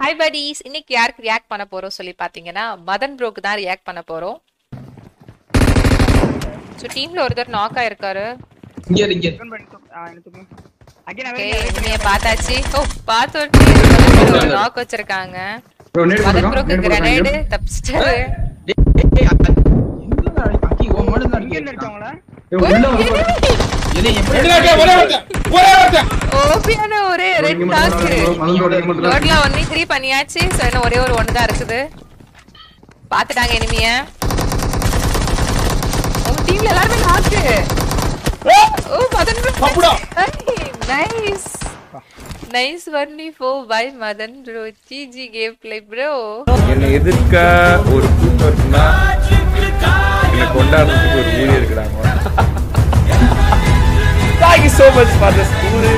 Hi buddies, இன்னைக்கு யாருக்கு react பண்ண போறோம் சொல்லி பாத்தீங்கன்னா மதன் ப்ரோக்கு தான் ரியாக்ட் பண்ண போறோம். சோ டீம்ல ஒருத்தர் நாக் ஆயிருக்காரு. இங்க நீங்க பாத்தாச்சு. ஓ பாத்தோம் நாக் வச்சிருக்காங்க. மதன் ப்ரோக்கு கிரனேட் தப்பிச்சிட்டாரு. ஒரே ரெட் டாக் ரோட்ல 1-3 பண்ணியாச்சு. சோ இன்னும் ஒரே ஒரு 1 தான் இருக்குது. பாத்துட்டாங்க எனிமிய. உங்க டீம்ல எல்லாரும் நாக். ஓ Madan bro nice nice 1v4 by Madan bro. GG game play bro. என்ன எதிர்க்க ஒரு கூட்டம் இருக்குன்னா என்ன கொண்டாடுறதுக்கு ஒரு மூவி இருக்குறாங்க. Thank you so much for this.